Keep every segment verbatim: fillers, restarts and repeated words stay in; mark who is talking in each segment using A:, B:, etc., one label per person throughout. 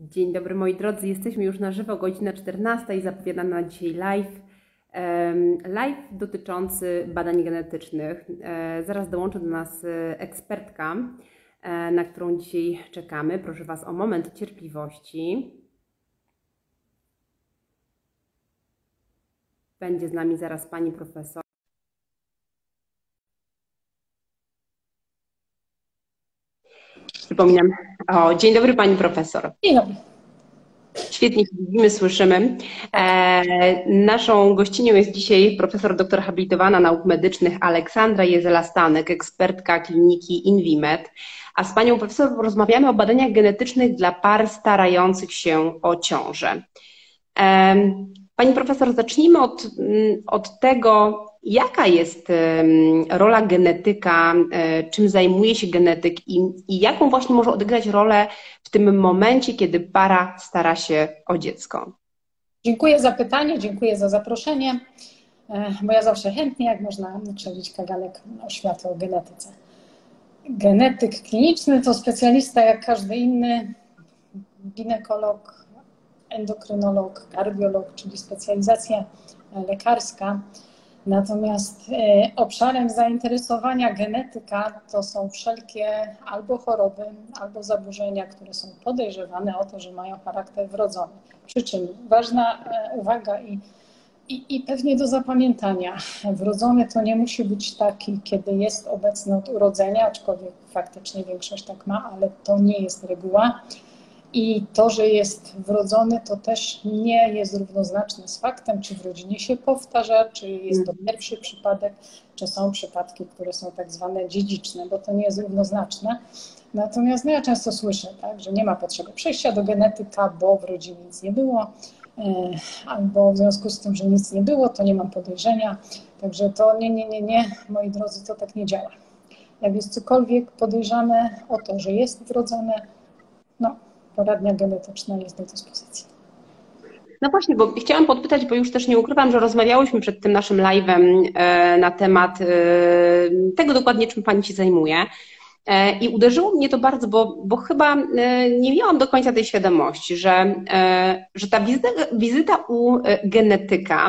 A: Dzień dobry moi drodzy, jesteśmy już na żywo, godzina czternasta i zapowiadana na dzisiaj live. Live dotyczący badań genetycznych. Zaraz dołączy do nas ekspertka, na którą dzisiaj czekamy. Proszę Was o moment cierpliwości. Będzie z nami zaraz Pani profesor. Przypominam. O, dzień dobry Pani profesor.
B: Dzień dobry.
A: Świetnie się widzimy, słyszymy. E, naszą gościnią jest dzisiaj profesor doktor habilitowana nauk medycznych Aleksandra Jezela-Stanek, ekspertka kliniki Invimed. A z Panią profesor rozmawiamy o badaniach genetycznych dla par starających się o ciążę. E, Pani profesor, zacznijmy od, od tego, jaka jest rola genetyka, czym zajmuje się genetyk i, i jaką właśnie może odegrać rolę w tym momencie, kiedy para stara się o dziecko?
B: Dziękuję za pytanie, dziękuję za zaproszenie, bo ja zawsze chętnie, jak można przebić kaganek oświaty o genetyce. Genetyk kliniczny to specjalista jak każdy inny, ginekolog, endokrynolog, kardiolog, czyli specjalizacja lekarska. Natomiast obszarem zainteresowania genetyka to są wszelkie albo choroby, albo zaburzenia, które są podejrzewane o to, że mają charakter wrodzony. Przy czym ważna uwaga i, i, i pewnie do zapamiętania, wrodzony to nie musi być taki, kiedy jest obecny od urodzenia, aczkolwiek faktycznie większość tak ma, ale to nie jest reguła. I to, że jest wrodzony, to też nie jest równoznaczne z faktem, czy w rodzinie się powtarza, czy jest to pierwszy przypadek, czy są przypadki, które są tak zwane dziedziczne, bo to nie jest równoznaczne. Natomiast no ja często słyszę, tak, że nie ma potrzeby przejścia do genetyka, bo w rodzinie nic nie było, albo w związku z tym, że nic nie było, to nie mam podejrzenia. Także to nie, nie, nie, nie, moi drodzy, to tak nie działa. Jak jest cokolwiek podejrzane o to, że jest wrodzone, no poradnia genetyczna jest do dyspozycji.
A: No właśnie, bo chciałam podpytać, bo już też nie ukrywam, że rozmawiałyśmy przed tym naszym live'em na temat tego dokładnie, czym Pani się zajmuje. I uderzyło mnie to bardzo, bo, bo chyba nie miałam do końca tej świadomości, że, że ta wizyta, wizyta u genetyka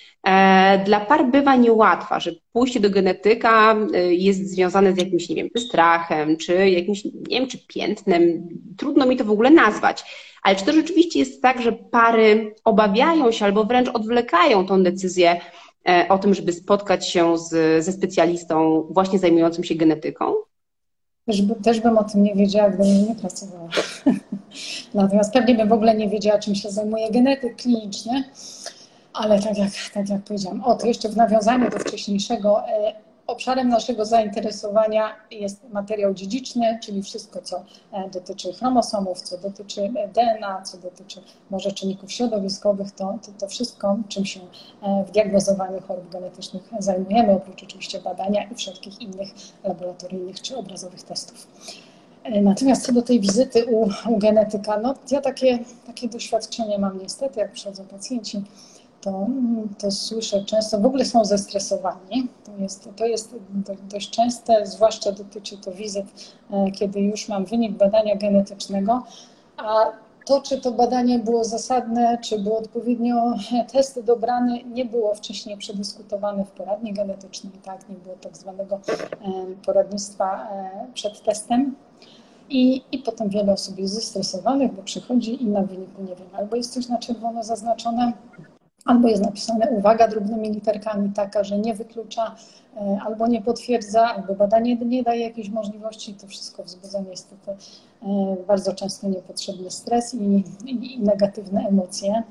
A: dla par bywa niełatwa, że pójście do genetyka jest związane z jakimś, nie wiem, czy strachem, czy jakimś, nie wiem, czy piętnem. Trudno mi to w ogóle nazwać. Ale czy to rzeczywiście jest tak, że pary obawiają się albo wręcz odwlekają tą decyzję o tym, żeby spotkać się z, ze specjalistą właśnie zajmującym się genetyką?
B: Też, by, też bym o tym nie wiedziała, gdybym nie pracowała. Natomiast pewnie bym w ogóle nie wiedziała, czym się zajmuje genetyk kliniczny. Ale tak jak, tak jak powiedziałam, o to jeszcze w nawiązaniu do wcześniejszego, e, obszarem naszego zainteresowania jest materiał dziedziczny, czyli wszystko, co e, dotyczy chromosomów, co dotyczy D N A, co dotyczy może czynników środowiskowych, to, to, to wszystko, czym się e, w diagnozowaniu chorób genetycznych zajmujemy, oprócz oczywiście badania i wszelkich innych laboratoryjnych czy obrazowych testów. Natomiast co do tej wizyty u, u genetyka, no ja takie, takie doświadczenie mam niestety, jak przychodzą pacjenci, To, to słyszę często, w ogóle są zestresowani. To jest, to jest dość częste, zwłaszcza dotyczy to wizyt, kiedy już mam wynik badania genetycznego, a to, czy to badanie było zasadne, czy były odpowiednio testy dobrane, nie było wcześniej przedyskutowane w poradni genetycznej, tak, nie było tak zwanego poradnictwa przed testem. I, I potem wiele osób jest zestresowanych, bo przychodzi i na wyniku, nie wiem, albo jest coś na czerwono zaznaczone, albo jest napisane uwaga drobnymi literkami taka, że nie wyklucza, albo nie potwierdza, albo badanie nie daje jakiejś możliwości. To wszystko wzbudza niestety bardzo często niepotrzebny stres i, i, i negatywne emocje.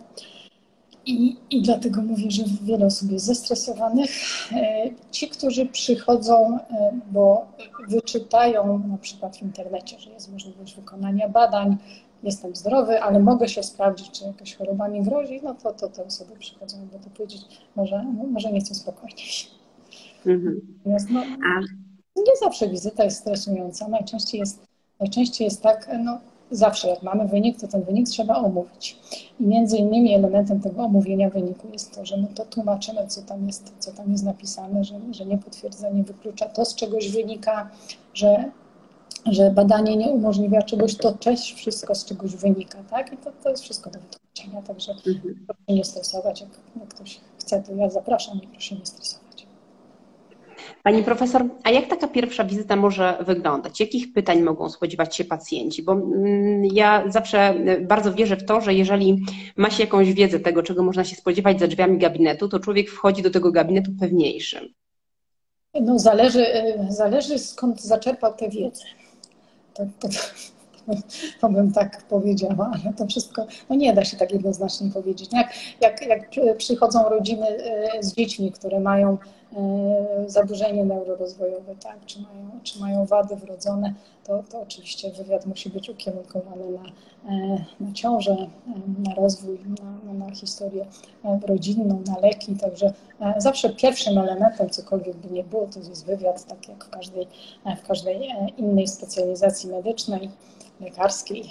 B: I, I dlatego mówię, że wiele osób jest zestresowanych. Ci, którzy przychodzą, bo wyczytają na przykład w internecie, że jest możliwość wykonania badań, jestem zdrowy, ale mogę się sprawdzić, czy jakaś choroba mi grozi, no to, to te osoby przychodzą, bo to powiedzieć, może, może nieco spokojniej. Mhm. Natomiast no, nie zawsze wizyta jest stresująca, najczęściej jest, najczęściej jest tak, no zawsze jak mamy wynik, to ten wynik trzeba omówić. I między innymi elementem tego omówienia wyniku jest to, że my to tłumaczymy, co tam jest, co tam jest napisane, że, że nie potwierdza, nie wyklucza to, z czegoś wynika, że że badanie nie umożliwia czegoś, to też wszystko z czegoś wynika, tak? I to, to jest wszystko do wytłumaczenia, także
A: Mhm.
B: proszę nie stresować, jak, jak ktoś chce, to ja zapraszam i proszę nie stresować.
A: Pani profesor, a jak taka pierwsza wizyta może wyglądać? Jakich pytań mogą spodziewać się pacjenci? Bo mm, ja zawsze bardzo wierzę w to, że jeżeli ma się jakąś wiedzę tego, czego można się spodziewać za drzwiami gabinetu, to człowiek wchodzi do tego gabinetu pewniejszy.
B: No zależy, zależy skąd zaczerpał tę wiedzę. To, to, to bym tak powiedziała, ale to wszystko, no nie da się tak jednoznacznie powiedzieć. Jak, jak, jak przychodzą rodziny z dziećmi, które mają zaburzenie neurorozwojowe, tak, czy mają, czy mają wady wrodzone, to, to oczywiście wywiad musi być ukierunkowany na, na ciążę, na rozwój, na, na historię rodzinną, na leki, także zawsze pierwszym elementem, cokolwiek by nie było, to jest wywiad, tak jak w każdej, w każdej innej specjalizacji medycznej, lekarskiej.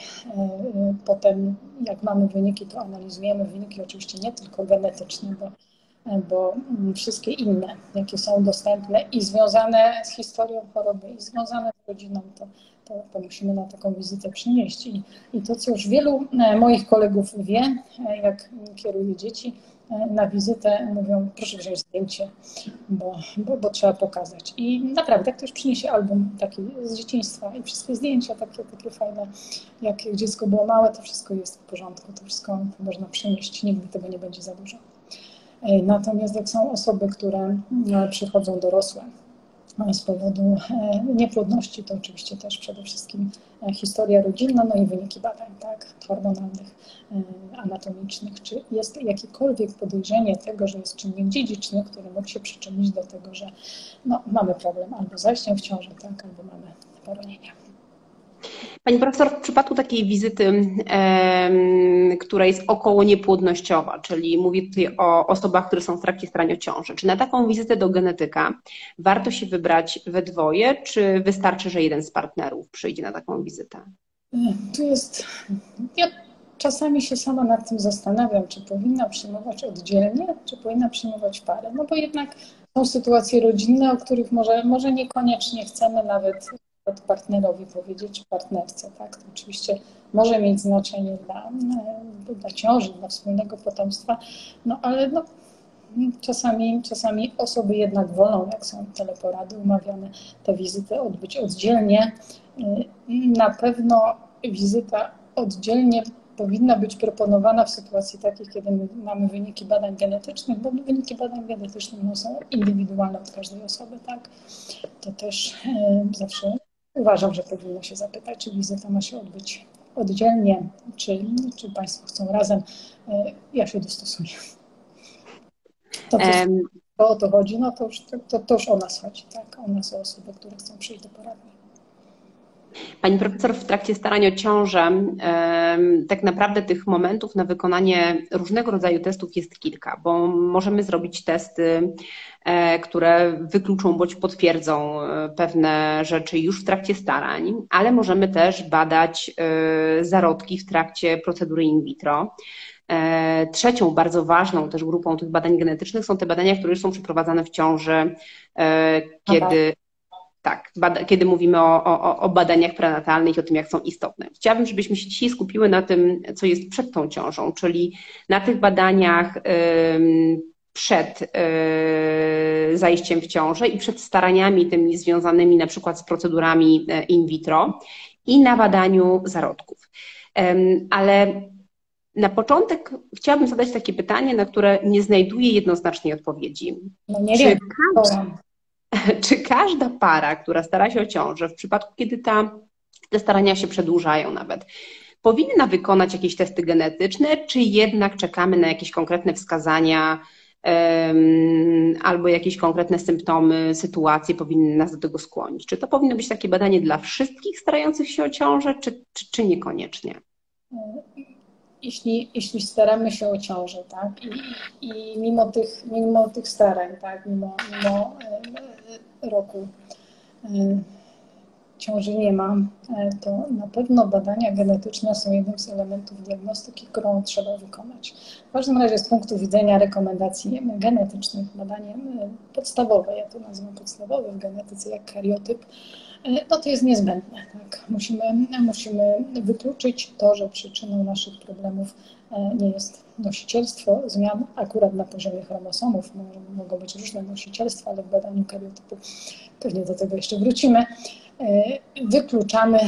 B: Potem jak mamy wyniki, to analizujemy wyniki oczywiście nie tylko genetyczne, bo, bo wszystkie inne, jakie są dostępne i związane z historią choroby, i związane z rodziną, to, to, to musimy na taką wizytę przynieść. I, I to, co już wielu moich kolegów wie, jak kieruję dzieci na wizytę, mówią, proszę wziąć zdjęcie, bo, bo, bo trzeba pokazać. I naprawdę ktoś przyniesie album taki z dzieciństwa i wszystkie zdjęcia takie, takie fajne, jak dziecko było małe, to wszystko jest w porządku, to wszystko można przynieść, nigdy tego nie będzie za dużo. Natomiast jak są osoby, które przychodzą dorosłe z powodu niepłodności, to oczywiście też przede wszystkim historia rodzinna, no i wyniki badań, tak, hormonalnych, anatomicznych. Czy jest jakiekolwiek podejrzenie tego, że jest czynnik dziedziczny, który mógł się przyczynić do tego, że no, mamy problem albo z zajściem w ciąży, tak, albo mamy poronienie.
A: Pani profesor, w przypadku takiej wizyty, e, która jest około niepłodnościowa, czyli mówię tutaj o osobach, które są w trakcie starania o ciążę, czy na taką wizytę do genetyka warto się wybrać we dwoje, czy wystarczy, że jeden z partnerów przyjdzie na taką wizytę?
B: Tu jest... Ja czasami się sama nad tym zastanawiam, czy powinna przyjmować oddzielnie, czy powinna przyjmować parę, no bo jednak są sytuacje rodzinne, o których może, może niekoniecznie chcemy nawet partnerowi powiedzieć, partnerce, tak? To oczywiście może mieć znaczenie dla, dla ciąży, dla wspólnego potomstwa, no ale no, czasami, czasami osoby jednak wolą, jak są teleporady umawiane, te wizyty odbyć oddzielnie. Na pewno wizyta oddzielnie powinna być proponowana w sytuacji takiej, kiedy mamy wyniki badań genetycznych, bo wyniki badań genetycznych no, są indywidualne od każdej osoby, tak? To też zawsze uważam, że powinno się zapytać, czy wizyta ma się odbyć oddzielnie, czy, czy Państwo chcą razem. Ja się dostosuję. To, to o to chodzi, no to już, to, to już o nas chodzi, tak? O nas, o osoby, które chcą przyjść do poradni.
A: Pani profesor, w trakcie starań o ciążę tak naprawdę tych momentów na wykonanie różnego rodzaju testów jest kilka, bo możemy zrobić testy, które wykluczą bądź potwierdzą pewne rzeczy już w trakcie starań, ale możemy też badać zarodki w trakcie procedury in vitro. Trzecią bardzo ważną też grupą tych badań genetycznych są te badania, które już są przeprowadzane w ciąży, kiedy... Tak, kiedy mówimy o, o, o badaniach prenatalnych i o tym, jak są istotne. Chciałabym, żebyśmy się dzisiaj skupiły na tym, co jest przed tą ciążą, czyli na tych badaniach przed zajściem w ciążę i przed staraniami tymi związanymi na przykład z procedurami in vitro i na badaniu zarodków. Ale na początek chciałabym zadać takie pytanie, na które nie znajduję jednoznacznej odpowiedzi.
B: No nie
A: Czy
B: wiem.
A: każda, czy każda para, która stara się o ciążę, w przypadku kiedy ta, te starania się przedłużają nawet, powinna wykonać jakieś testy genetyczne, czy jednak czekamy na jakieś konkretne wskazania um, albo jakieś konkretne symptomy, sytuacje powinny nas do tego skłonić? Czy to powinno być takie badanie dla wszystkich starających się o ciążę, czy, czy, czy niekoniecznie?
B: Jeśli, jeśli staramy się o ciążę, tak, i, i mimo, tych, mimo tych starań, tak, mimo, mimo roku ciąży nie ma, to na pewno badania genetyczne są jednym z elementów diagnostyki, którą trzeba wykonać. W każdym razie z punktu widzenia rekomendacji genetycznych, badanie podstawowe, ja to nazywam podstawowe w genetyce, jak kariotyp, no to jest niezbędne. Tak? Musimy, musimy wykluczyć to, że przyczyną naszych problemów nie jest nosicielstwo zmian akurat na poziomie chromosomów. Mogą być różne nosicielstwa, ale w badaniu kariotypu pewnie do tego jeszcze wrócimy. Wykluczamy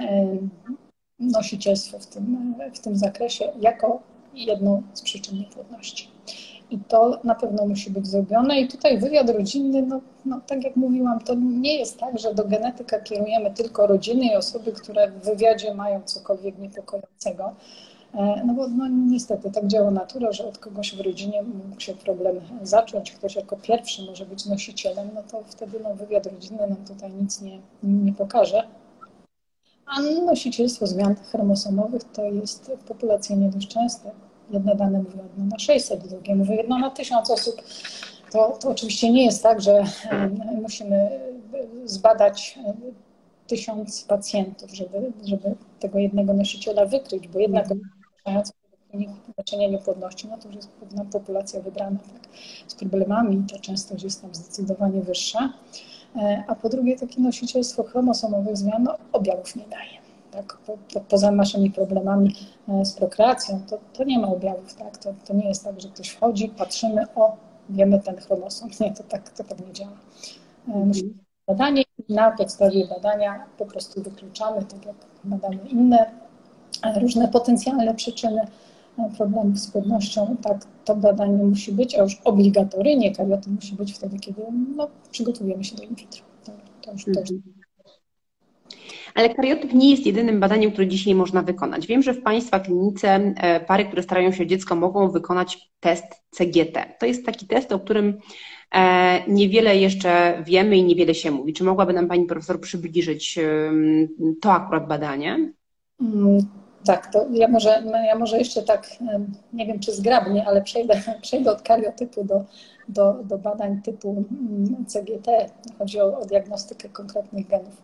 B: nosicielstwo w tym, w tym zakresie jako jedną z przyczyn niepłodności. I to na pewno musi być zrobione. I tutaj wywiad rodzinny, no, no tak jak mówiłam, to nie jest tak, że do genetyka kierujemy tylko rodziny i osoby, które w wywiadzie mają cokolwiek niepokojącego. No bo no, niestety tak działa natura, że od kogoś w rodzinie mógł się problem zacząć, ktoś jako pierwszy może być nosicielem, no to wtedy no, wywiad rodzinny nam tutaj nic nie, nie pokaże. A nosicielstwo zmian chromosomowych to jest populacyjnie dość częste. Jedne dane mówią jedno na sześćset, drugie mówią jedno na tysiąc osób. To, to oczywiście nie jest tak, że musimy zbadać tysiąc pacjentów, żeby, żeby tego jednego nosiciela wykryć, bo jednak leczenie niepłodności, no to już jest pewna populacja wybrana tak, z problemami i ta częstość jest tam zdecydowanie wyższa. A po drugie takie nosicielstwo chromosomowych zmian no, objawów nie daje. Tak? Po, po, poza naszymi problemami z prokreacją to, to nie ma objawów. Tak? To, to nie jest tak, że ktoś wchodzi, patrzymy, o, wiemy ten chromosom. Nie, to tak, to tak nie działa. Musimy badanie i na podstawie badania po prostu wykluczamy, tak jak badamy inne różne potencjalne przyczyny problemów z płodnością. Tak, to badanie musi być, a już obligatoryjnie kariotyp musi być wtedy, kiedy no, przygotowujemy się do in vitro. To, to już, to już...
A: Ale kariotyp nie jest jedynym badaniem, które dzisiaj można wykonać. Wiem, że w Państwa klinice pary, które starają się o dziecko, mogą wykonać test C G T. To jest taki test, o którym niewiele jeszcze wiemy i niewiele się mówi. Czy mogłaby nam Pani profesor przybliżyć to akurat badanie?
B: Mm, tak, to ja może, ja może jeszcze tak, nie wiem czy zgrabnie, ale przejdę, przejdę od kariotypu do, do, do badań typu C G T. Chodzi o, o diagnostykę konkretnych genów.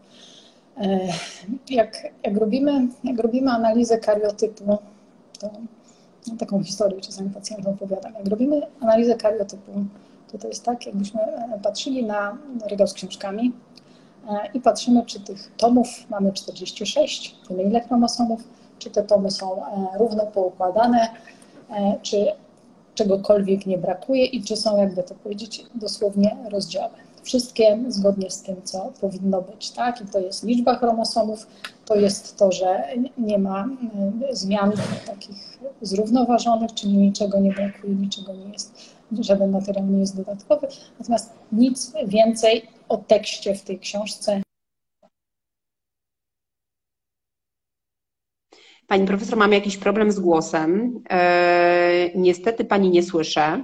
B: Jak, jak, robimy, jak robimy analizę kariotypu, to no, taką historię czasami pacjentom opowiadam. Jak robimy analizę kariotypu, to to jest tak, jakbyśmy patrzyli na regał z książkami i patrzymy, czy tych tomów mamy czterdzieści sześć, tyle ile chromosomów, czy te tomy są równo poukładane, czy czegokolwiek nie brakuje i czy są, jakby to powiedzieć, dosłownie rozdziały. Wszystkie zgodnie z tym, co powinno być, tak? I to jest liczba chromosomów, to jest to, że nie ma zmian takich zrównoważonych, czyli niczego nie brakuje, niczego nie jest, żaden materiał nie jest dodatkowy, natomiast nic więcej o tekście w tej książce.
A: Pani profesor, mam jakiś problem z głosem. Eee, niestety Pani nie słyszę.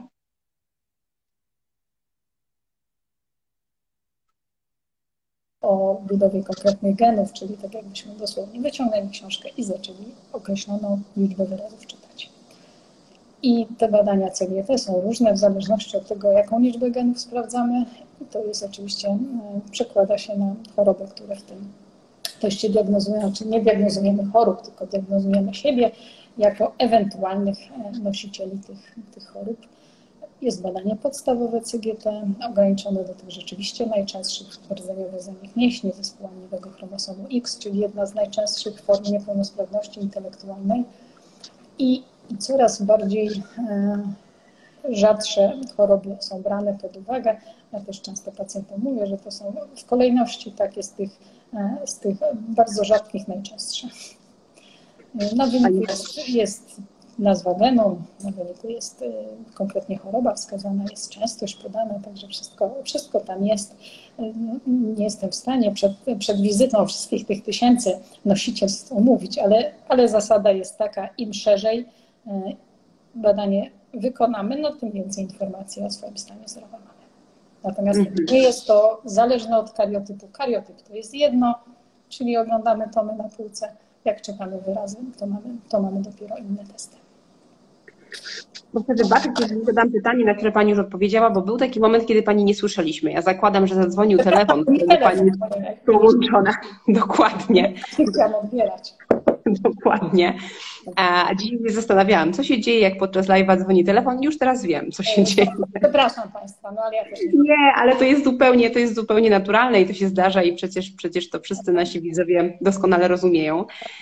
B: O budowie konkretnych genów, czyli tak jakbyśmy dosłownie wyciągnęli książkę i zaczęli określoną liczbę wyrazów czytać. I te badania C G T są różne w zależności od tego, jaką liczbę genów sprawdzamy i to jest oczywiście, przekłada się na choroby, które w tym teście diagnozują, czy nie diagnozujemy chorób, tylko diagnozujemy siebie jako ewentualnych nosicieli tych, tych chorób. Jest badanie podstawowe C G T, ograniczone do tych rzeczywiście najczęstszych rdzeniowych zamiech mięśni, zespołu lewego chromosomu X, czyli jedna z najczęstszych form niepełnosprawności intelektualnej. I coraz bardziej e, rzadsze choroby są brane pod uwagę. Ja też często pacjentom mówię, że to są w kolejności takie z tych, e, z tych bardzo rzadkich najczęstsze. Na wyniku jest, jest nazwa genu, na wyniku jest y, konkretnie choroba wskazana, jest częstość podana, także wszystko, wszystko tam jest. Y, nie jestem w stanie przed, przed wizytą wszystkich tych tysięcy nosicielstw omówić, ale, ale zasada jest taka, im szerzej y, badanie wykonamy, no tym więcej informacji o swoim stanie zdrowia mamy. Natomiast mhm. nie jest to zależne od kariotypu. Kariotyp to jest jedno, czyli oglądamy tomy na półce, jak czekamy wyrazy, to mamy, to mamy dopiero inne testy.
A: Muszę wybaczyć, jeżeli zadam pytanie, na które Pani już odpowiedziała, bo był taki moment, kiedy Pani nie słyszeliśmy. Ja zakładam, że zadzwonił telefon, który Pani jest połączona. Dokładnie.
B: Nie chciałam odbierać.
A: Dokładnie. A dziś się zastanawiałam, co się dzieje, jak podczas live'a dzwoni telefon. Już teraz wiem, co się dzieje.
B: Przepraszam Państwa, no ale ja też nie.
A: Nie, ale to jest zupełnie, to jest zupełnie naturalne i to się zdarza i przecież, przecież to wszyscy nasi widzowie doskonale rozumieją.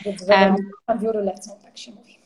B: A wióry lecą, tak się mówi.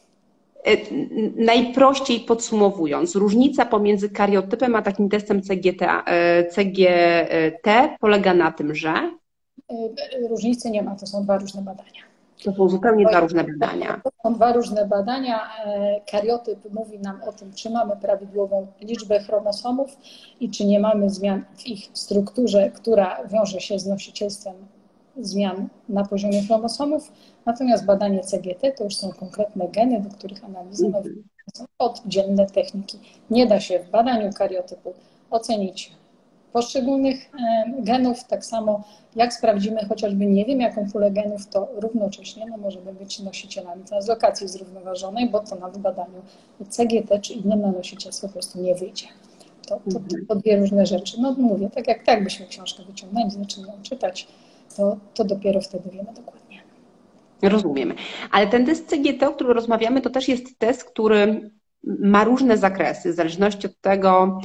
A: Najprościej podsumowując, różnica pomiędzy kariotypem a takim testem C G T, C G T polega na tym, że...
B: Różnicy nie ma, to są dwa różne badania.
A: To są zupełnie dwa różne badania.
B: To są dwa różne badania. Kariotyp mówi nam o tym, czy mamy prawidłową liczbę chromosomów i czy nie mamy zmian w ich strukturze, która wiąże się z nosicielstwem zmian na poziomie chromosomów. Natomiast badanie C G T to już są konkretne geny, do których analizy są oddzielne techniki. Nie da się w badaniu kariotypu ocenić poszczególnych genów, tak samo jak sprawdzimy chociażby nie wiem jaką pulę genów, to równocześnie no, możemy być nosicielami translokacji zrównoważonej, bo to na badaniu C G T czy innym na nosicielstwo po prostu nie wyjdzie. To, to, to dwie różne rzeczy. No mówię, tak jak tak byśmy książkę wyciągnęli, zaczynamy ją czytać, to, to dopiero wtedy wiemy dokładnie.
A: Rozumiemy. Ale ten test C G T, o którym rozmawiamy, to też jest test, który ma różne zakresy, w zależności od tego,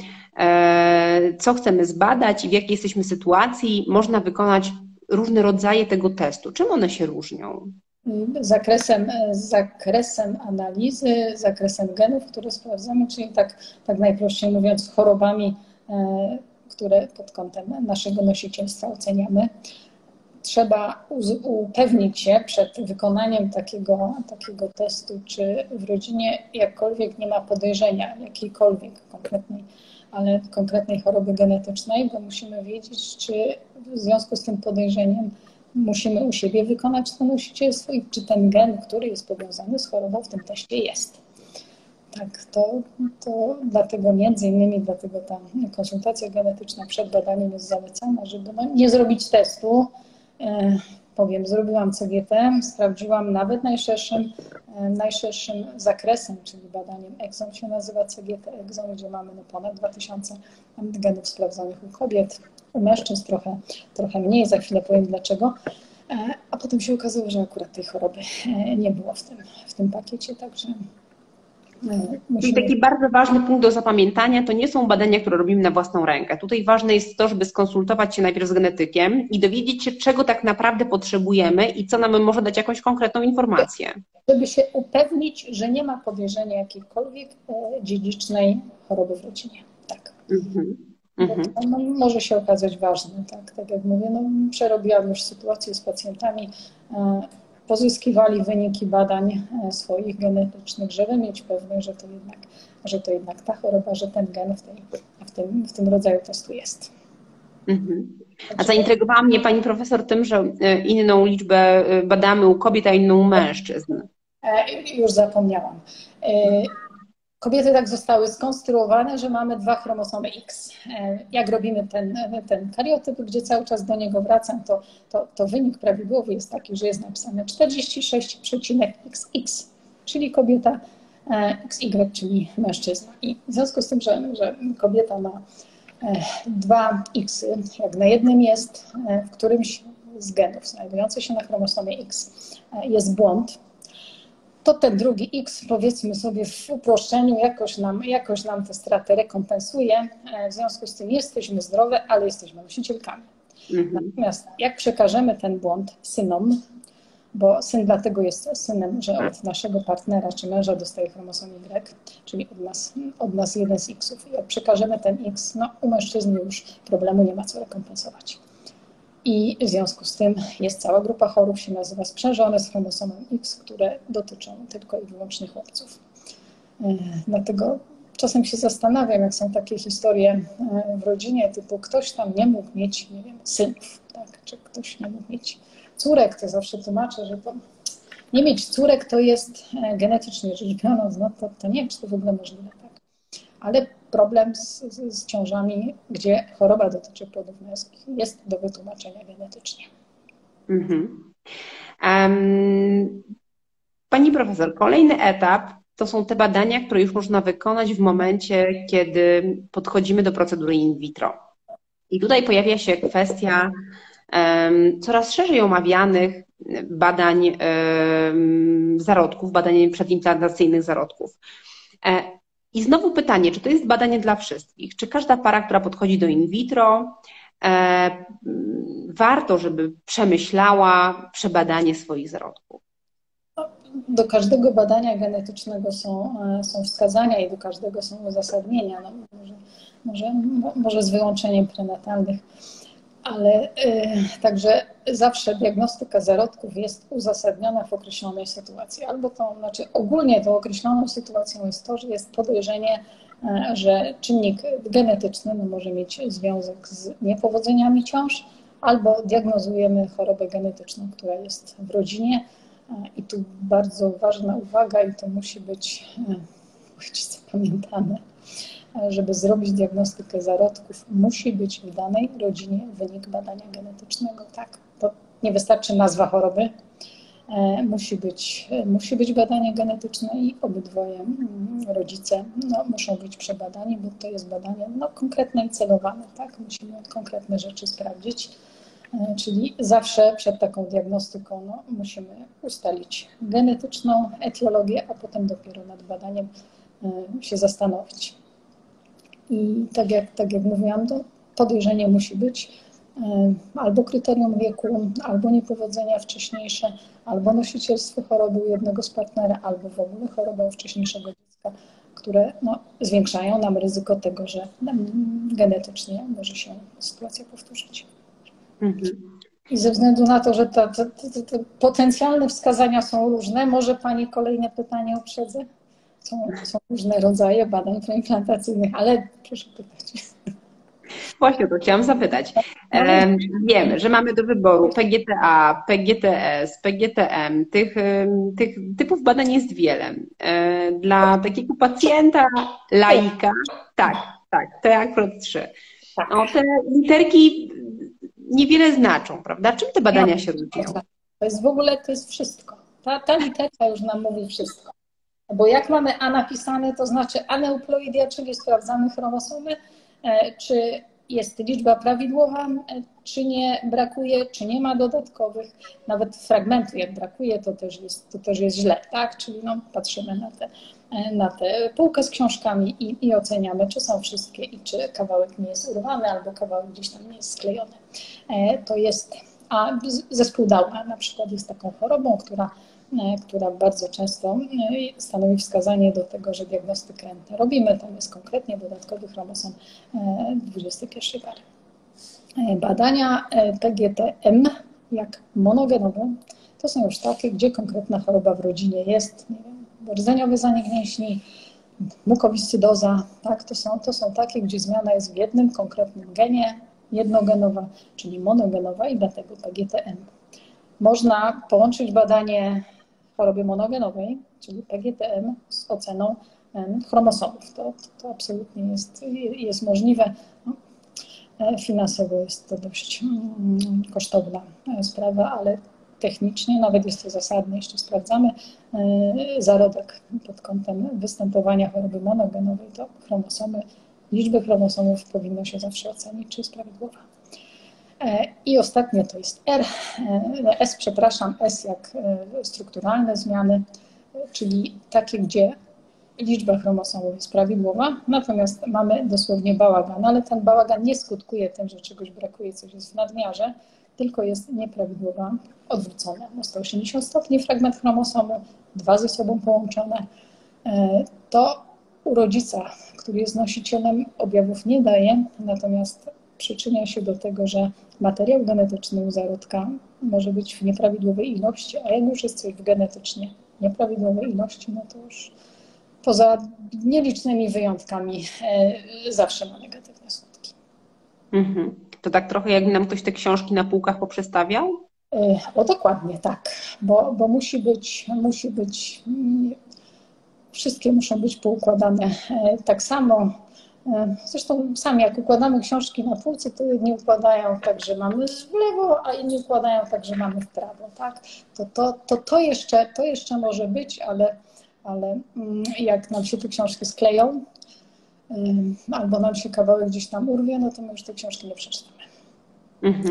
A: co chcemy zbadać i w jakiej jesteśmy sytuacji, można wykonać różne rodzaje tego testu. Czym one się różnią?
B: Zakresem, zakresem analizy, zakresem genów, które sprawdzamy, czyli tak, tak najprościej mówiąc, chorobami, które pod kątem naszego nosicielstwa oceniamy. Trzeba upewnić się przed wykonaniem takiego, takiego testu, czy w rodzinie jakkolwiek nie ma podejrzenia jakiejkolwiek konkretnej, ale konkretnej choroby genetycznej, bo musimy wiedzieć, czy w związku z tym podejrzeniem musimy u siebie wykonać to nosicielstwo i czy ten gen, który jest powiązany z chorobą, w tym teście jest. Tak, to, to dlatego między innymi dlatego ta konsultacja genetyczna przed badaniem jest zalecana, żeby no, nie zrobić testu. E, powiem, zrobiłam C G T, sprawdziłam nawet najszerszym, e, najszerszym zakresem, czyli badaniem Exome się nazywa C G T Exome, gdzie mamy no, ponad dwa tysiące genów sprawdzonych u kobiet, u mężczyzn trochę, trochę mniej, za chwilę powiem dlaczego. E, a potem się okazało, że akurat tej choroby e, nie było w tym, w tym pakiecie, także...
A: Czyli taki bardzo ważny punkt do zapamiętania, to nie są badania, które robimy na własną rękę. Tutaj ważne jest to, żeby skonsultować się najpierw z genetykiem i dowiedzieć się, czego tak naprawdę potrzebujemy i co nam może dać jakąś konkretną informację.
B: Żeby się upewnić, że nie ma podejrzenia jakiejkolwiek dziedzicznej choroby w rodzinie. Tak. Mm-hmm. Bo to no, może się okazać ważne. Tak, tak jak mówię, no, przerobiłam już sytuację z pacjentami, pozyskiwali wyniki badań swoich genetycznych, żeby mieć pewność, że to jednak, że to jednak ta choroba, że ten gen w, tej, w, tym, w tym rodzaju testu jest.
A: Mhm. A zaintrygowała mnie Pani profesor tym, że inną liczbę badamy u kobiet, a inną u mężczyzn.
B: Już zapomniałam. Kobiety tak zostały skonstruowane, że mamy dwa chromosomy X. Jak robimy ten, ten kariotyp, gdzie cały czas do niego wracam, to, to, to wynik prawidłowy jest taki, że jest napisane czterdzieści sześć przecinek X X, czyli kobieta, X Y, czyli mężczyzna. I w związku z tym, że, że kobieta ma dwa X, jak na jednym jest, w którymś z genów znajdujących się na chromosomie X jest błąd, to ten drugi X, powiedzmy sobie w uproszczeniu, jakoś nam, jakoś nam tę stratę rekompensuje. W związku z tym jesteśmy zdrowe, ale jesteśmy nosicielkami. Mhm. Natomiast jak przekażemy ten błąd synom, bo syn dlatego jest synem, że od naszego partnera czy męża dostaje chromosom Y, czyli od nas, od nas jeden z X-ów. Jak przekażemy ten X, no u mężczyzny już problemu nie ma co rekompensować. I w związku z tym jest cała grupa chorób, się nazywa sprzężone z chromosomem X, które dotyczą tylko i wyłącznie chłopców. Dlatego czasem się zastanawiam, jak są takie historie w rodzinie, typu ktoś tam nie mógł mieć, nie wiem, synów, tak? Czy ktoś nie mógł mieć córek, to zawsze tłumaczę, że to nie mieć córek to jest genetycznie rzecz biorąc, no to, to nie wiem, czy to w ogóle możliwe, tak? Ale problem z, z, z ciążami, gdzie choroba dotyczy płodów męskich, jest do wytłumaczenia genetycznie. Mm-hmm.
A: um, Pani profesor, kolejny etap to są te badania, które już można wykonać w momencie, kiedy podchodzimy do procedury in vitro. I tutaj pojawia się kwestia um, coraz szerzej omawianych badań e, zarodków, badań przedimplantacyjnych zarodków. E, I znowu pytanie, czy to jest badanie dla wszystkich? Czy każda para, która podchodzi do in vitro, e, warto, żeby przemyślała przebadanie swoich zarodków?
B: Do każdego badania genetycznego są, są wskazania i do każdego są uzasadnienia. No, może, może, może z wyłączeniem prenatalnych. Ale y, także zawsze diagnostyka zarodków jest uzasadniona w określonej sytuacji. Albo to, znaczy ogólnie tą określoną sytuacją jest to, że jest podejrzenie, y, że czynnik genetyczny no, może mieć związek z niepowodzeniami ciąż, albo diagnozujemy chorobę genetyczną, która jest w rodzinie. Y, I tu bardzo ważna uwaga i to musi być, y, być zapamiętane. Żeby zrobić diagnostykę zarodków, musi być w danej rodzinie wynik badania genetycznego. Tak, to nie wystarczy nazwa choroby, musi być, musi być badanie genetyczne i obydwoje rodzice no, muszą być przebadani, bo to jest badanie no, konkretne i celowane. Tak? Musimy konkretne rzeczy sprawdzić, czyli zawsze przed taką diagnostyką no, musimy ustalić genetyczną etiologię, a potem dopiero nad badaniem się zastanowić. I tak jak, tak jak mówiłam, to podejrzenie musi być albo kryterium wieku, albo niepowodzenia wcześniejsze, albo nosicielstwo choroby u jednego z partnera, albo w ogóle choroba u wcześniejszego dziecka, które no, zwiększają nam ryzyko tego, że genetycznie może się sytuacja powtórzyć. Mhm. I ze względu na to, że te, te, te, te potencjalne wskazania są różne, może Pani kolejne pytanie uprzedzę? Są, są różne rodzaje badań preimplantacyjnych, ale proszę pytać.
A: Właśnie to chciałam zapytać. E, wiemy, że mamy do wyboru P G T A, P G T S, P G T M. Tych, tych typów badań jest wiele. E, dla takiego pacjenta, laika, tak, tak, T akurat trzy. No, te literki niewiele znaczą, prawda? Czym te badania się różnią?
B: To jest w ogóle, to jest wszystko. Ta, ta literka już nam mówi wszystko. Bo jak mamy A napisane, to znaczy aneuploidia, czyli sprawdzamy chromosomy, czy jest liczba prawidłowa, czy nie brakuje, czy nie ma dodatkowych. Nawet fragmentu jak brakuje, to też jest, to też jest źle, tak? Czyli no, patrzymy na tę na te półkę z książkami i, i oceniamy, czy są wszystkie i czy kawałek nie jest urwany, albo kawałek gdzieś tam nie jest sklejony. To jest, a zespół Downa na przykład jest taką chorobą, która która bardzo często stanowi wskazanie do tego, że diagnostykę robimy. Tam jest konkretnie dodatkowy chromosom dwudziestej pierwszej pary. Badania P G T M, jak monogenowe, to są już takie, gdzie konkretna choroba w rodzinie jest, nie wiem, rdzeniowy zanik mięśni, mukowiscydoza, tak, to są, to są takie, gdzie zmiana jest w jednym konkretnym genie, jednogenowa, czyli monogenowa i dlatego P G T M. Można połączyć badanie choroby monogenowej, czyli P G T M, z oceną chromosomów. To, to absolutnie jest, jest możliwe. Finansowo jest to dość kosztowna sprawa, ale technicznie nawet jest to zasadne, jeśli sprawdzamy zarodek pod kątem występowania choroby monogenowej, to chromosomy, liczbę chromosomów powinno się zawsze ocenić, czy jest prawidłowa. I ostatnie to jest R, S, przepraszam, S jak strukturalne zmiany, czyli takie, gdzie liczba chromosomów jest prawidłowa, natomiast mamy dosłownie bałagan, ale ten bałagan nie skutkuje tym, że czegoś brakuje, coś jest w nadmiarze, tylko jest nieprawidłowa, odwrócona na sto osiemdziesiąt stopni fragment chromosomu, dwa ze sobą połączone. To u rodzica, który jest nosicielem, objawów nie daje, natomiast przyczynia się do tego, że materiał genetyczny u zarodka może być w nieprawidłowej ilości, a jak już jest coś w genetycznie nieprawidłowej ilości, no to już poza nielicznymi wyjątkami e, zawsze ma negatywne skutki.
A: Mhm. To tak trochę jakby nam ktoś te książki na półkach poprzestawiał?
B: E, o dokładnie tak, bo, bo musi być, musi być, wszystkie muszą być poukładane e, tak samo. Zresztą sami jak układamy książki na półce, to jedni układają tak, że mamy w lewo, a inni układają tak, że mamy w prawo. Tak? To, to, to, to, jeszcze, to jeszcze może być, ale, ale jak nam się te książki skleją, albo nam się kawałek gdzieś tam urwie, no to my już te książki nie przeczytamy.
A: Mhm.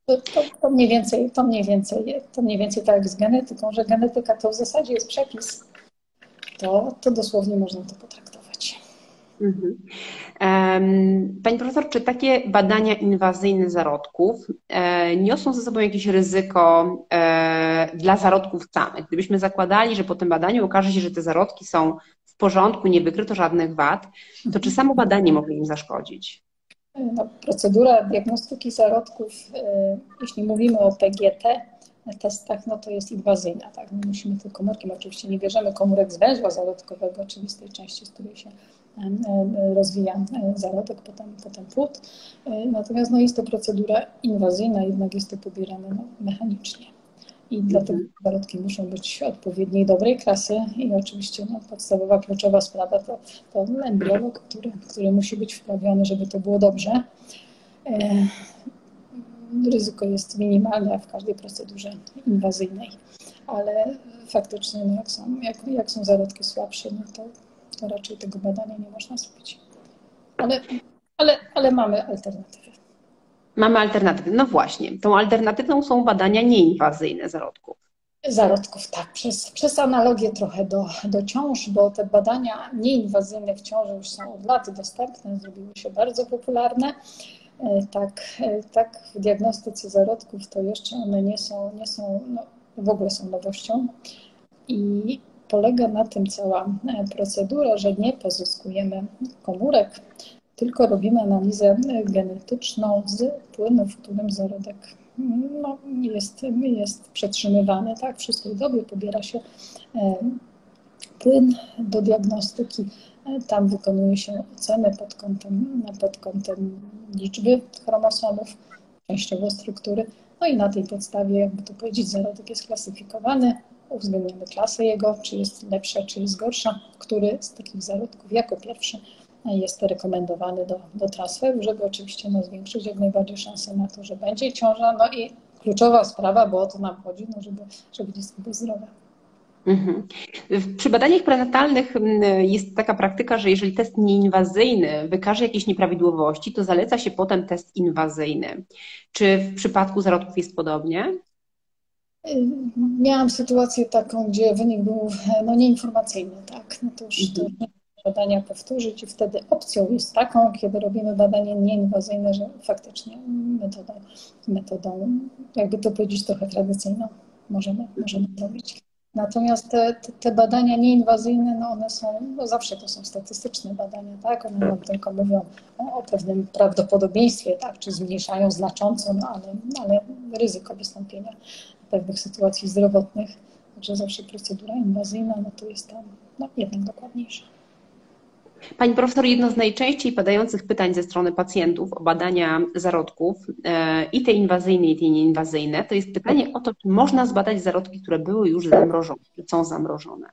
B: To, to, to, mniej więcej, to, mniej więcej, to mniej więcej tak jak z genetyką, że genetyka to w zasadzie jest przepis, to, to dosłownie można to potraktować.
A: Mhm. Pani profesor, czy takie badania inwazyjne zarodków niosą ze sobą jakieś ryzyko dla zarodków samych? Gdybyśmy zakładali, że po tym badaniu okaże się, że te zarodki są w porządku, nie wykryto żadnych wad, to czy samo badanie może im zaszkodzić?
B: No, procedura diagnostyki zarodków, jeśli mówimy o P G T testach, no to jest inwazyjna. Tak? My musimy te komórki, oczywiście nie bierzemy komórek z węzła zarodkowego, czyli z tej części, z której się rozwija zarodek, potem, potem płód. Natomiast no, jest to procedura inwazyjna, jednak jest to pobierane no, mechanicznie. I dlatego zarodki muszą być odpowiedniej, dobrej klasy i oczywiście no, podstawowa, kluczowa sprawa to, to embriolog, który, który musi być wprawiony, żeby to było dobrze. E, ryzyko jest minimalne jak w każdej procedurze inwazyjnej, ale faktycznie no, jak, są, jak, jak są zarodki słabsze, no to, to raczej tego badania nie można zrobić. Ale, ale, ale mamy alternatywę.
A: Mamy alternatywę. No właśnie, tą alternatywą są badania nieinwazyjne zarodków.
B: Zarodków, tak, przez, przez analogię trochę do, do ciąż, bo te badania nieinwazyjne w ciąży już są od lat dostępne, zrobiły się bardzo popularne. Tak, tak w diagnostyce zarodków to jeszcze one nie są, nie są no, w ogóle są nowością i polega na tym cała procedura, że nie pozyskujemy komórek, tylko robimy analizę genetyczną z płynu, w którym zarodek no, jest, jest przetrzymywany. Tak? W szóstej dobie pobiera się płyn do diagnostyki. Tam wykonuje się oceny pod kątem, pod kątem liczby chromosomów, częściowo struktury. No i na tej podstawie, jakby to powiedzieć, zarodek jest klasyfikowany. Uwzględniamy klasę jego, czy jest lepsza, czy jest gorsza, który z takich zarodków jako pierwszy jest rekomendowany do, do transferu, żeby oczywiście no, zwiększyć jak najbardziej szanse na to, że będzie ciąża. No i kluczowa sprawa, bo o to nam chodzi, no, żeby, żeby dziecko było zdrowe.
A: Mhm. Przy badaniach prenatalnych jest taka praktyka, że jeżeli test nieinwazyjny wykaże jakieś nieprawidłowości, to zaleca się potem test inwazyjny. Czy w przypadku zarodków jest podobnie?
B: Miałam sytuację taką, gdzie wynik był no, nieinformacyjny, tak? No to już to nie badania powtórzyć i wtedy opcją jest taką, kiedy robimy badanie nieinwazyjne, że faktycznie metodą, metodą jakby to powiedzieć, trochę tradycyjną możemy, możemy robić. Natomiast te, te badania nieinwazyjne, no one są, no zawsze to są statystyczne badania, tak? One nam tylko mówią o, o pewnym prawdopodobieństwie, tak? Czy zmniejszają znacząco, no ale, ale ryzyko wystąpienia pewnych sytuacji zdrowotnych, także zawsze procedura inwazyjna, no to jest tam no, jednak dokładniejsza.
A: Pani profesor, jedno z najczęściej padających pytań ze strony pacjentów o badania zarodków, i te inwazyjne, i te nieinwazyjne, to jest pytanie o to, czy można zbadać zarodki, które były już zamrożone, czy są zamrożone.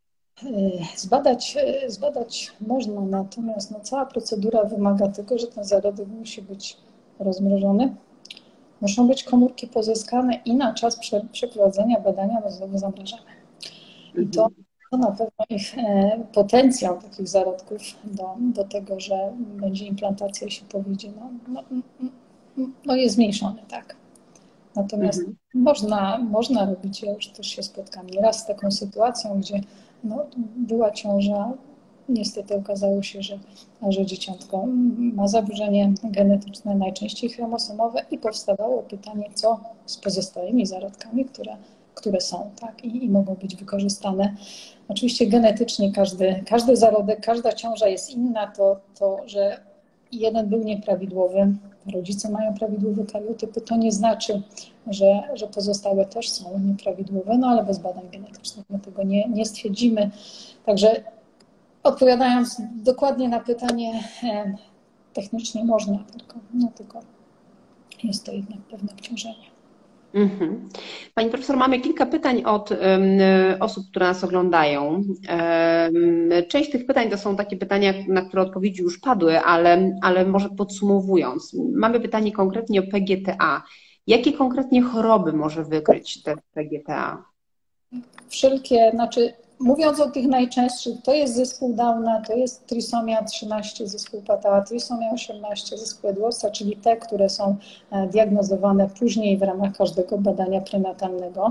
B: Zbadać, zbadać można, natomiast no, cała procedura wymaga tego, że ten zarodek musi być rozmrożony. Muszą być komórki pozyskane i na czas przeprowadzenia badania no, znowu zamrażane. I to, to na pewno ich potencjał takich zarodków do, do tego, że będzie implantacja, się powiedzie, no, no, no jest zmniejszony, tak. Natomiast mhm. można, można robić, ja już też się spotkałam nieraz z taką sytuacją, gdzie no, była ciąża, niestety okazało się, że, że dzieciątko ma zaburzenie genetyczne, najczęściej chromosomowe i powstawało pytanie, co z pozostałymi zarodkami, które, które są tak, i, i mogą być wykorzystane. Oczywiście genetycznie każdy, każdy zarodek, każda ciąża jest inna, to, to że jeden był nieprawidłowy, rodzice mają prawidłowe kariotypy, to nie znaczy, że, że pozostałe też są nieprawidłowe, no ale bez badań genetycznych my tego nie, nie stwierdzimy. Także odpowiadając dokładnie na pytanie, technicznie można, tylko, no, tylko jest to jednak pewne obciążenie.
A: Mhm. Pani profesor, mamy kilka pytań od um, osób, które nas oglądają. Um, część tych pytań to są takie pytania, na które odpowiedzi już padły, ale, ale może podsumowując. Mamy pytanie konkretnie o P G T A. Jakie konkretnie choroby może wykryć te P G T A?
B: Wszelkie, znaczy mówiąc o tych najczęstszych, to jest zespół Downa, to jest trisomia trzynaście, zespół Patała, trisomia osiemnaście, zespół Edwardsa, czyli te, które są diagnozowane później w ramach każdego badania prenatalnego.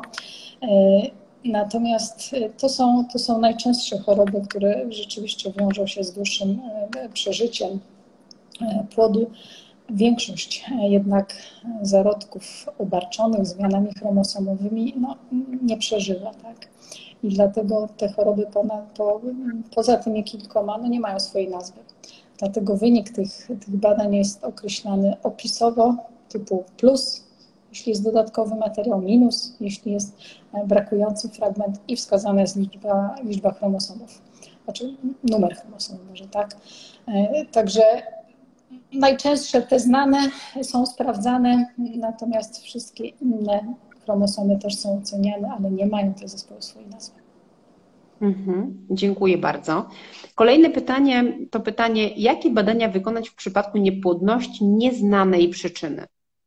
B: Natomiast to są, to są najczęstsze choroby, które rzeczywiście wiążą się z dłuższym przeżyciem płodu. Większość jednak zarodków obarczonych zmianami chromosomowymi no, nie przeżywa, tak? I dlatego te choroby ponad, po, poza tymi kilkoma no, nie mają swojej nazwy. Dlatego wynik tych, tych badań jest określany opisowo, typu plus, jeśli jest dodatkowy materiał, minus, jeśli jest brakujący fragment i wskazana jest liczba, liczba chromosomów, znaczy numer chromosomów może, tak? Także najczęstsze te znane są sprawdzane, natomiast wszystkie inne chromosomy też są oceniane, ale nie mają te zespoły swojej nazwy.
A: Mhm, dziękuję bardzo. Kolejne pytanie to pytanie, jakie badania wykonać w przypadku niepłodności nieznanej przyczyny?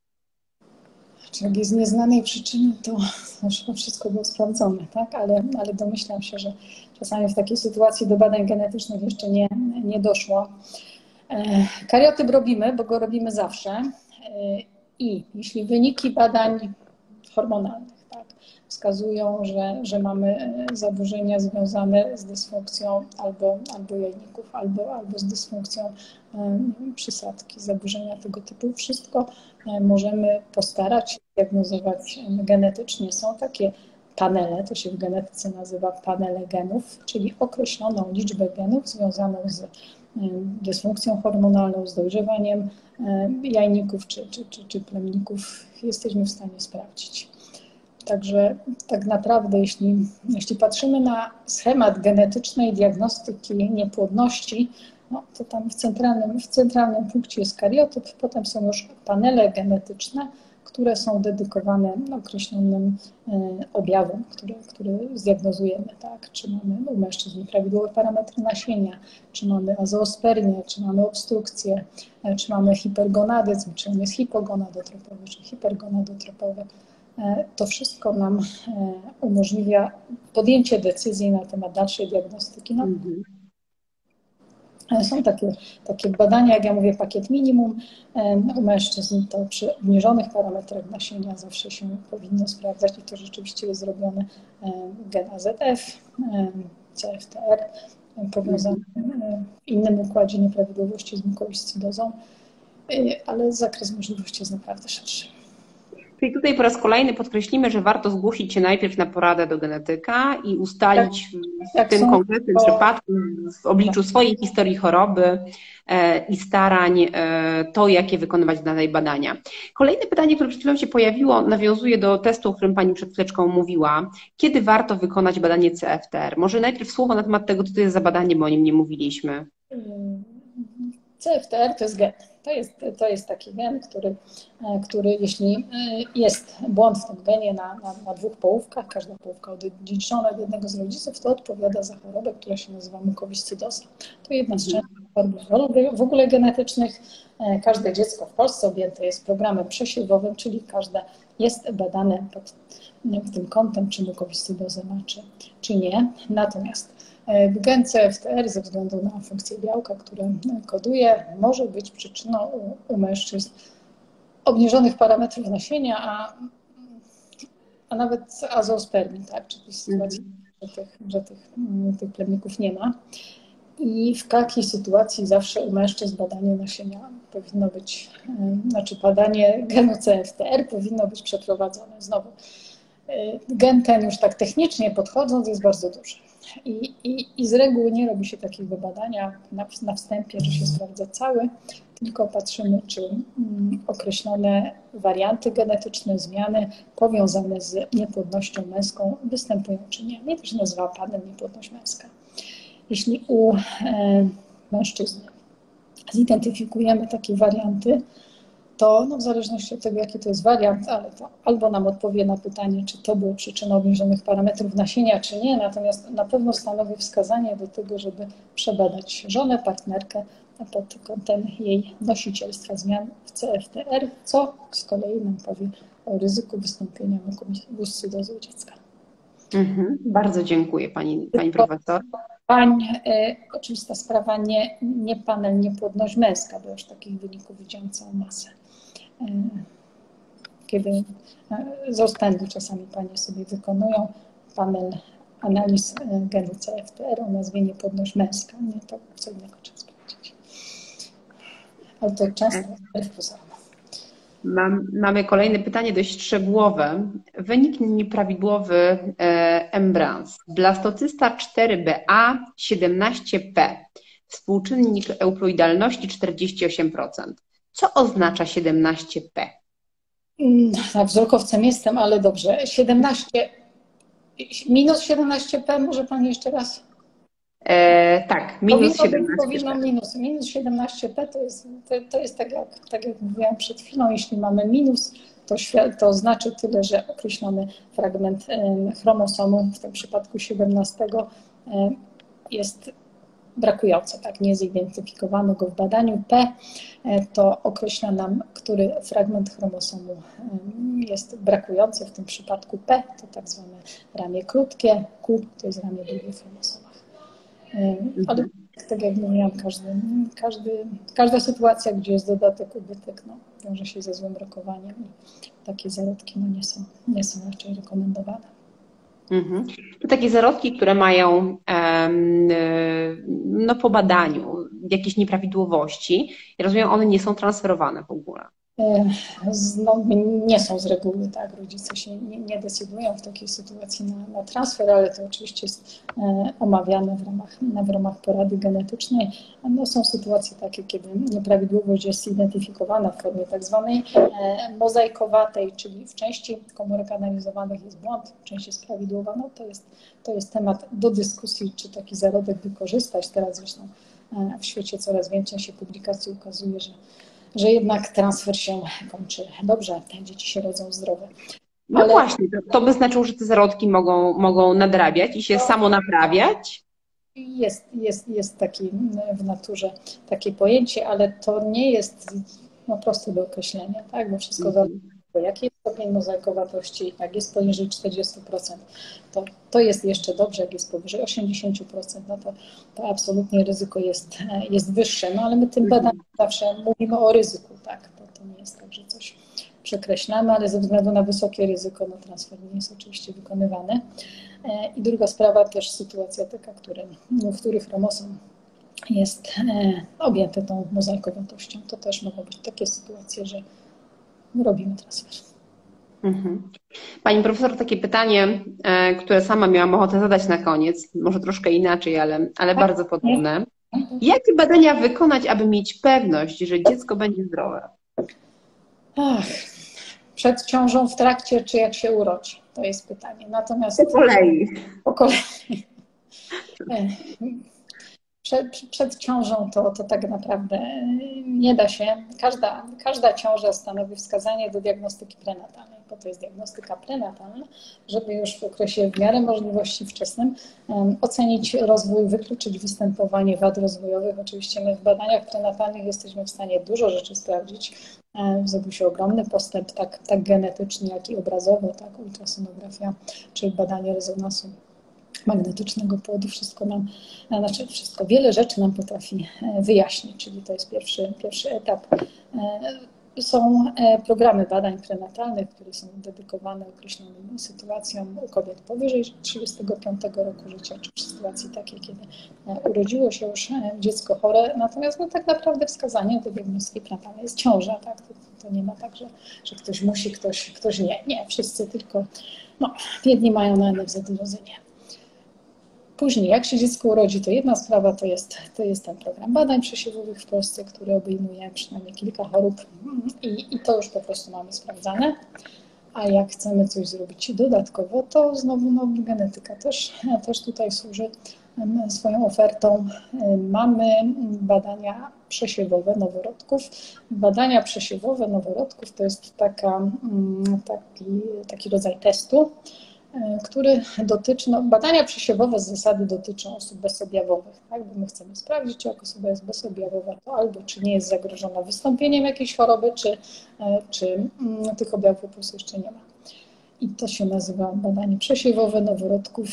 B: Czy jak jest nieznanej przyczyny, to chyba wszystko było sprawdzone, tak? Ale, ale domyślam się, że czasami w takiej sytuacji do badań genetycznych jeszcze nie, nie doszło. Kariotyp robimy, bo go robimy zawsze i jeśli wyniki badań hormonalnych tak, wskazują, że, że mamy zaburzenia związane z dysfunkcją albo, albo jajników, albo, albo z dysfunkcją przysadki, zaburzenia tego typu, wszystko możemy postarać się diagnozować genetycznie. Są takie panele, to się w genetyce nazywa panele genów, czyli określoną liczbę genów związaną z dysfunkcją hormonalną, z dojrzewaniem jajników czy, czy, czy, czy plemników jesteśmy w stanie sprawdzić. Także tak naprawdę, jeśli, jeśli patrzymy na schemat genetycznej diagnostyki niepłodności, no, to tam w centralnym, w centralnym punkcie jest kariotyp, potem są już panele genetyczne, które są dedykowane określonym objawom, które, które zdiagnozujemy, tak? Czy mamy u mężczyzn nieprawidłowe parametry nasienia, czy mamy azoospermię, czy mamy obstrukcję, czy mamy hipergonadyzm, czy on jest hipogonadotropowy, czy hipergonadotropowy. To wszystko nam umożliwia podjęcie decyzji na temat dalszej diagnostyki. No, mm-hmm. Są takie, takie badania, jak ja mówię, pakiet minimum. U mężczyzn to przy obniżonych parametrach nasienia zawsze się powinno sprawdzać i to rzeczywiście jest zrobione gen A Z F, C F T R, powiązany w innym układzie nieprawidłowości z mukowiscydozą, ale zakres możliwości jest naprawdę szerszy.
A: Czyli tutaj po raz kolejny podkreślimy, że warto zgłosić się najpierw na poradę do genetyka i ustalić tak, w tak tym konkretnym to... przypadku, w obliczu swojej historii choroby e, i starań e, to, jakie wykonywać dalej badania. Kolejne pytanie, które przed chwilą się pojawiło, nawiązuje do testu, o którym Pani przed chwileczką mówiła. Kiedy warto wykonać badanie C F T R? Może najpierw słowo na temat tego, co to jest za badanie, bo o nim nie mówiliśmy.
B: C F T R to jest gen. To jest, to jest taki gen, który, który jeśli jest błąd w tym genie na, na, na dwóch połówkach, każda połówka odziedziczona od jednego z rodziców, to odpowiada za chorobę, która się nazywa mukowiscydoza. To jedna z częstych chorób w ogóle genetycznych. Każde dziecko w Polsce objęte jest programem przesiewowym, czyli każde jest badane pod tym kątem, czy mukowiscydozę ma, czy, czy nie. Natomiast gen C F T R ze względu na funkcję białka, które koduje, może być przyczyną u, u mężczyzn obniżonych parametrów nasienia, a, a nawet azoospermii, tak? Czyli sytuacji, że, tych, że tych, tych plemników nie ma. I w takiej sytuacji zawsze u mężczyzn badanie nasienia powinno być, znaczy badanie genu C F T R powinno być przeprowadzone. Znowu, gen ten już tak technicznie podchodząc jest bardzo duży. I, i, I z reguły nie robi się takiego badania na, na wstępie, że się sprawdza cały, tylko patrzymy, czy mm, określone warianty genetyczne, zmiany powiązane z niepłodnością męską występują, czy nie. Nie to się nazywa panel niepłodność męska. Jeśli u e, mężczyzny zidentyfikujemy takie warianty, to no, w zależności od tego, jaki to jest wariant, ale to albo nam odpowie na pytanie, czy to było przyczyną obniżonych parametrów nasienia, czy nie, natomiast na pewno stanowi wskazanie do tego, żeby przebadać żonę, partnerkę pod kątem jej nosicielstwa zmian w C F T R, co z kolei nam powie o ryzyku wystąpienia mukowiscydozy u dziecka.
A: Mhm. Bardzo dziękuję Pani, Pani Profesor.
B: Pań, e, oczywista sprawa, nie, nie panel, nie płodność męska, bo już takich wyników widziałam całą masę. E, kiedy e, z rozpędu czasami Panie sobie wykonują panel analiz e, genu C F T R o nazwie niepłodność męska. Nie, to co innego trzeba sprawdzić. Ale to często wbrew pozorom.
A: Mam, mamy kolejne pytanie, dość szczegółowe. Wynik nieprawidłowy e, Embrans. Blastocysta cztery B A siedemnaście P. Współczynnik euploidalności czterdzieści osiem procent. Co oznacza siedemnaście P?
B: Na wzrokowcem jestem, ale dobrze. siedemnaście, minus siedemnaście P, może Pani jeszcze raz?
A: E, tak, minus siedemnaście P.
B: Powinno minus, minus siedemnaście P to jest, to, to jest tak, jak, tak jak mówiłam przed chwilą, jeśli mamy minus, to, to znaczy tyle, że określony fragment chromosomu, w tym przypadku siedemnastego, jest brakujący, tak, nie zidentyfikowano go w badaniu. P to określa nam, który fragment chromosomu jest brakujący, w tym przypadku P to tak zwane ramię krótkie, Q to jest ramię długie w chromosomach. Ale tak jak mówiłam, każdy, każdy, każda sytuacja, gdzie jest dodatek, ubytek, no, wiąże się ze złym rokowaniem i takie zarodki no, nie, są, nie są raczej rekomendowane.
A: Mhm. To takie zarodki, które mają no, po badaniu jakieś nieprawidłowości, ja rozumiem, one nie są transferowane w ogóle.
B: No, nie są z reguły, tak, rodzice się nie, nie decydują w takiej sytuacji na, na transfer, ale to oczywiście jest e, omawiane w ramach, w ramach porady genetycznej. No, są sytuacje takie, kiedy nieprawidłowość jest zidentyfikowana w formie tak zwanej e, mozaikowatej, czyli w części komórek analizowanych jest błąd, w części jest prawidłowa. No, to jest, to jest temat do dyskusji, czy taki zarodek wykorzystać. Teraz zresztą e, w świecie coraz więcej się publikacji ukazuje, że że jednak transfer się kończy dobrze, te dzieci się rodzą zdrowe.
A: No ale właśnie, to, to by znaczyło, że te zarodki mogą, mogą nadrabiać i się samo naprawiać?
B: Jest, jest, jest taki w naturze takie pojęcie, ale to nie jest no, proste do określenia, tak? Bo wszystko zależy od tego, jaki jest stopień mozaikowatości, jak jest poniżej czterdzieści procent, to, to jest jeszcze dobrze, jak jest powyżej osiemdziesiąt procent, no to, to absolutnie ryzyko jest, jest wyższe, no ale my tym badaniem zawsze mówimy o ryzyku, tak? To, to nie jest tak, że coś przekreślamy, ale ze względu na wysokie ryzyko, no transfer nie jest oczywiście wykonywany. I druga sprawa też sytuacja taka, który, w których chromosom jest objęty tą mozaikowatością. To też mogą być takie sytuacje, że robimy transfer.
A: Mhm. Pani profesor, takie pytanie, które sama miałam ochotę zadać na koniec, może troszkę inaczej, ale, ale tak, bardzo podobne. Jakie badania wykonać, aby mieć pewność, że dziecko będzie zdrowe?
B: Ach, przed ciążą, w trakcie, czy jak się urodzi? To jest pytanie. Natomiast
A: po kolei.
B: Po kolei. Przed, przed ciążą to, to tak naprawdę nie da się. Każda, każda ciąża stanowi wskazanie do diagnostyki prenatalnej, bo to jest diagnostyka prenatalna, żeby już w okresie w miarę możliwości wczesnym um, ocenić rozwój, wykluczyć występowanie wad rozwojowych. Oczywiście my w badaniach prenatalnych jesteśmy w stanie dużo rzeczy sprawdzić. Zrobił się ogromny postęp, tak, tak genetyczny, jak i obrazowo, tak, ultrasonografia, czy badanie rezonansu magnetycznego płodu, wszystko nam, znaczy wszystko, wiele rzeczy nam potrafi wyjaśnić, czyli to jest pierwszy, pierwszy etap. Są programy badań prenatalnych, które są dedykowane określonym sytuacjom u kobiet powyżej trzydziestego piątego roku życia, czy w sytuacji takiej, kiedy urodziło się już dziecko chore. Natomiast no, tak naprawdę wskazaniem do diagnostyki prenatalnej jest ciąża. Tak? To, to nie ma tak, że, że ktoś musi, ktoś, ktoś nie. Nie, wszyscy tylko no, jedni mają na N F Z urodzenie. Później, jak się dziecko urodzi, to jedna sprawa to jest, to jest ten program badań przesiewowych w Polsce, który obejmuje przynajmniej kilka chorób i, i to już po prostu mamy sprawdzane. A jak chcemy coś zrobić dodatkowo, to znowu no, genetyka też, też tutaj służy swoją ofertą. Mamy badania przesiewowe noworodków. Badania przesiewowe noworodków to jest taka, taki, taki rodzaj testu, który dotyczy, no, badania przesiewowe z zasady dotyczą osób bezobjawowych. Tak? Bo my chcemy sprawdzić, czy jak osoba jest bezobjawowa, to albo czy nie jest zagrożona wystąpieniem jakiejś choroby, czy, czy tych objawów po prostu jeszcze nie ma. I to się nazywa badanie przesiewowe noworodków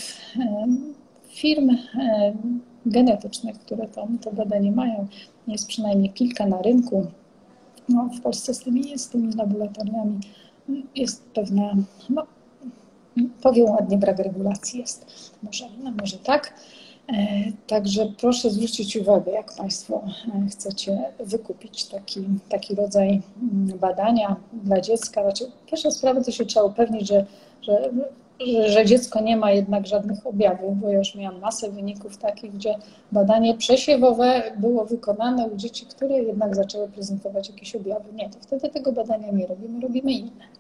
B: firm genetycznych, które tam to badanie mają. Jest przynajmniej kilka na rynku. No, w Polsce z tymi, z tymi laboratoriami jest pewna, no, powiem ładnie, brak regulacji jest. Może, no może tak. Także proszę zwrócić uwagę, jak Państwo chcecie wykupić taki, taki rodzaj badania dla dziecka. Znaczy, pierwsza sprawa to się trzeba upewnić, że, że, że, że dziecko nie ma jednak żadnych objawów, bo ja już miałam masę wyników takich, gdzie badanie przesiewowe było wykonane u dzieci, które jednak zaczęły prezentować jakieś objawy. Nie, to wtedy tego badania nie robimy, robimy inne.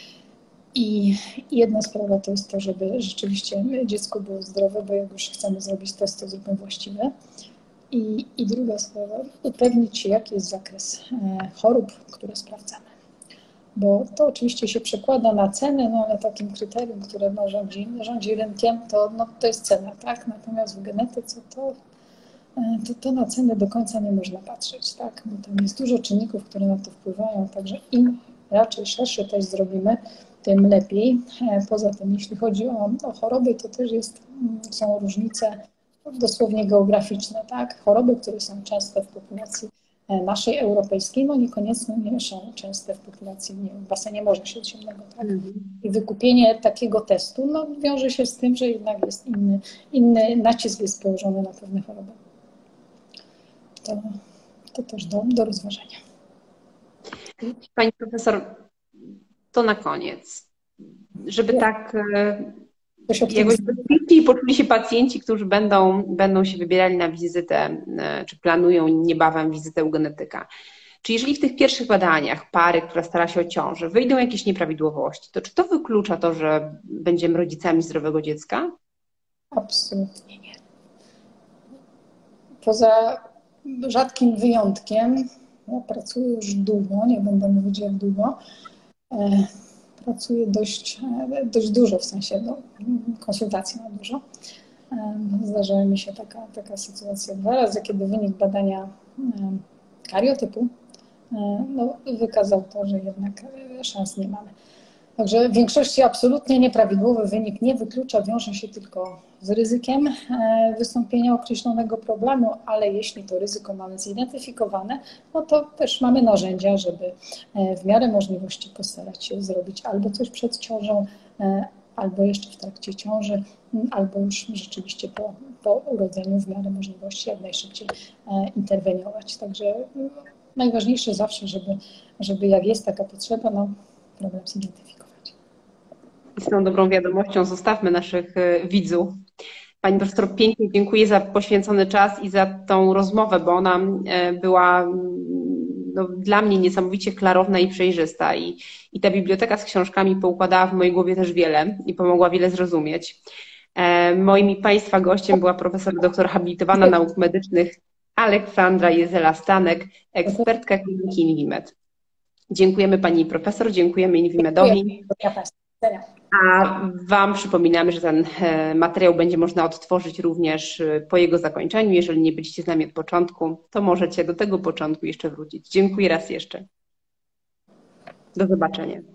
B: I jedna sprawa to jest to, żeby rzeczywiście dziecko było zdrowe, bo jak już chcemy zrobić test, to zróbmy właściwe. I, I druga sprawa, upewnić się, jaki jest zakres chorób, które sprawdzamy. Bo to oczywiście się przekłada na cenę, no ale takim kryterium, które no, rządzi, rządzi rynkiem, to, no, to jest cena, tak? Natomiast w genetyce to, to, to na cenę do końca nie można patrzeć, tak? Bo tam jest dużo czynników, które na to wpływają, także im raczej szerszy test zrobimy, tym lepiej. Poza tym, jeśli chodzi o, o choroby, to też jest, są różnice dosłownie geograficzne, tak? Choroby, które są częste w populacji naszej europejskiej, no niekoniecznie nie są częste w populacji, nie wiem, w basenie Morza Śródziemnego, tak? I wykupienie takiego testu, no wiąże się z tym, że jednak jest inny, inny nacisk jest położony na pewne choroby. To, to też do, do rozważenia.
A: Pani profesor, to na koniec, żeby tak jakoś bezpiecznie poczuli się pacjenci, którzy będą, będą się wybierali na wizytę, czy planują niebawem wizytę u genetyka. Czy jeżeli w tych pierwszych badaniach pary, która stara się o ciążę, wyjdą jakieś nieprawidłowości, to czy to wyklucza to, że będziemy rodzicami zdrowego dziecka?
B: Absolutnie nie. Poza rzadkim wyjątkiem, ja pracuję już długo, nie będę mówić jak długo, pracuję dość, dość dużo, w sensie no, konsultacji mam dużo. Zdarzyła mi się taka, taka sytuacja dwa razy, kiedy wynik badania kariotypu no, wykazał to, że jednak szans nie mamy. Także w większości absolutnie nieprawidłowy wynik nie wyklucza, wiąże się tylko z ryzykiem wystąpienia określonego problemu, ale jeśli to ryzyko mamy zidentyfikowane, no to też mamy narzędzia, żeby w miarę możliwości postarać się zrobić albo coś przed ciążą, albo jeszcze w trakcie ciąży, albo już rzeczywiście po, po urodzeniu w miarę możliwości jak najszybciej interweniować. Także najważniejsze zawsze, żeby, żeby jak jest taka potrzeba, no problem zidentyfikować.
A: I z tą dobrą wiadomością zostawmy naszych widzów. Pani profesor, pięknie dziękuję za poświęcony czas i za tą rozmowę, bo ona była no, dla mnie niesamowicie klarowna i przejrzysta. I, I ta biblioteka z książkami poukładała w mojej głowie też wiele i pomogła wiele zrozumieć. Moim i Państwa gościem była profesor doktor habilitowana nauk medycznych Aleksandra Jezela-Stanek, ekspertka kliniki Invimed. Dziękujemy Pani profesor, dziękujemy Invimedowi. A Wam przypominamy, że ten materiał będzie można odtworzyć również po jego zakończeniu. Jeżeli nie byliście z nami od początku, to możecie do tego początku jeszcze wrócić. Dziękuję raz jeszcze. Do zobaczenia.